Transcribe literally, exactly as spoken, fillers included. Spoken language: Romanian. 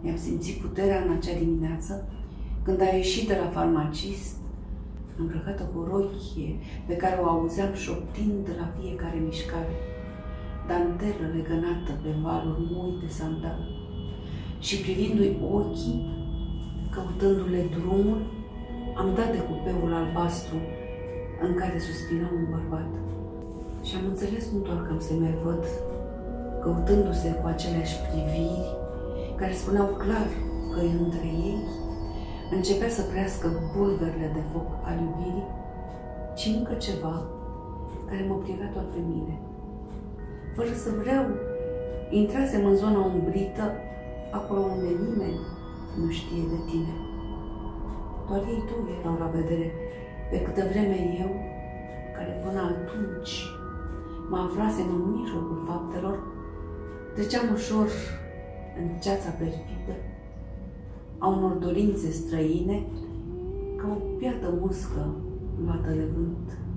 Mi-am simțit puterea în acea dimineață când a ieșit de la farmacist, îmbrăcată cu o rochie pe care o auzeam șoptind la fiecare mișcare, dantelă legănată pe valuri mui de sandal. Și privindu-i ochii, căutându-le drumul, am dat de cupeul albastru în care suspina un bărbat. Și am înțeles nu doar că se mai văd, căutându-se cu aceleași priviri, care spuneau clar că între ei începea să crească bulgările de foc al iubirii, ci încă ceva care mă privea doar pe mine. Fără să vreau, intrasem în zona umbrită, acolo unde nimeni nu știe de tine. Doar ei tu erau la vedere, pe câtă vreme eu, care până atunci mă aflasem în mijlocul faptelor, treceam ușor în ceața perfidă a unor dorințe străine, ca o piată muscă luată de vânt.